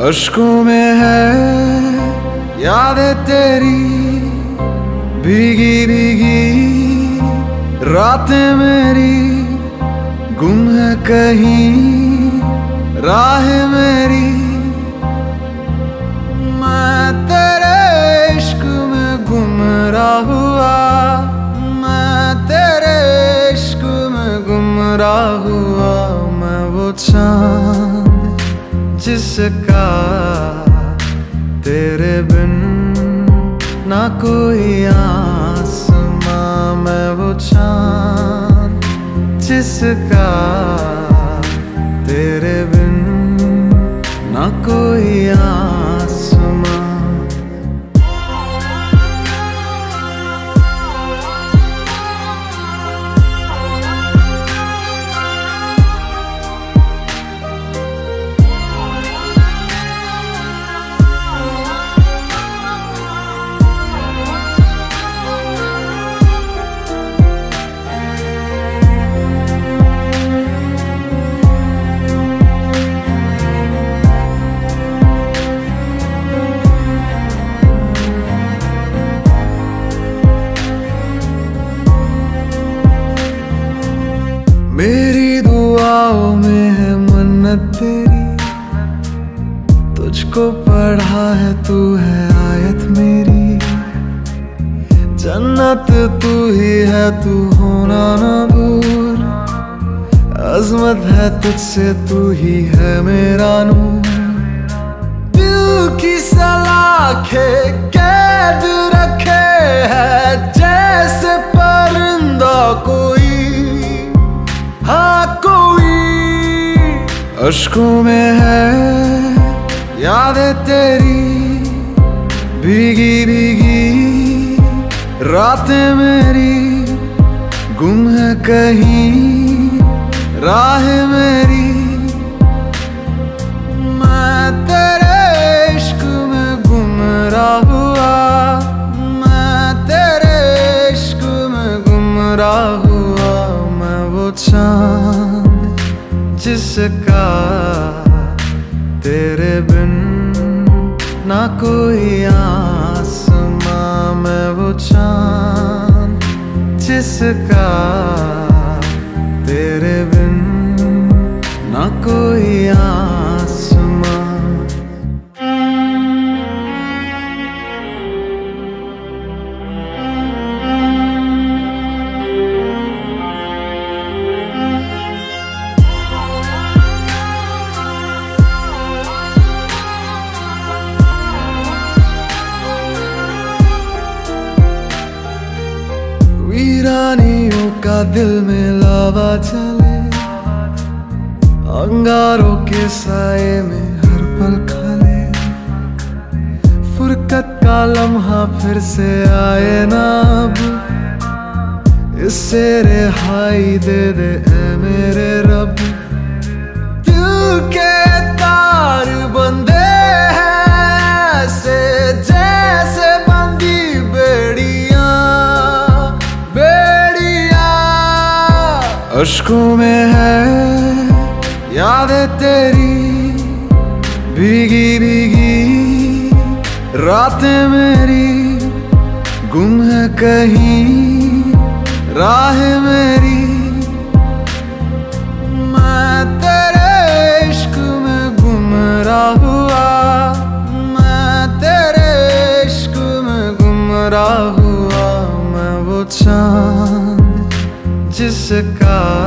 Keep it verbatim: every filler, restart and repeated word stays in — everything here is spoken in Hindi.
अश्कों में है यादें तेरी, भीगी भीगी रातें मेरी, गुम है कहीं राह मेरी। मैं तेरे इश्क में गुमराह हुआ, मैं तेरे इश्क में गुमराह हुआ। मैं वो चाँद जिसका तेरे बिन ना कोई आसमां, मैं वो चाँद जिसका तेरे बिन ना कोई आसमां। मेरी दुआओं में है मन्नत तेरी, तुझको पढ़ा है तू है आयत मेरी। जन्नत तू ही है तू होना ना दूर, अज़मत है तुझसे तू ही है मेरा नूर। दिल की सलाखें कैद रखे है जैसे परिंदा कोई, हाँ कोई। अश्कों में है यादें तेरी, भीगी भीगी रातें मेरी, गुम है कहीं राह मेरी। मैं तेरे इश्क में गुमराह हुआ, मैं तेरे इश्क में गुमराह हुआ। मैं वो चाँद जिसका तेरे बिन ना कोई आसमां, मैं वो चाँद जिसका तेरे बिन ना कोई आसमां। वीरानियों का दिल में लावा चले, अंगारों के साए में हर पल खले। फुरकत का लम्हा फिर से आए ना अब, इससे रिहाई दे दे ऐ मेरे रब। दिल के तार बंधे हैं ऐसे जैसे बंदी बेड़ियां बेड़ियां। अश्कों में है यादें तेरी, भीगी भीगी रातें मेरी, गुम है कहीं राह मेरी। मैं तेरे इश्क में गुमराह हुआ, मैं तेरे इश्क में गुमराह हुआ। मैं वो चाँद जिसका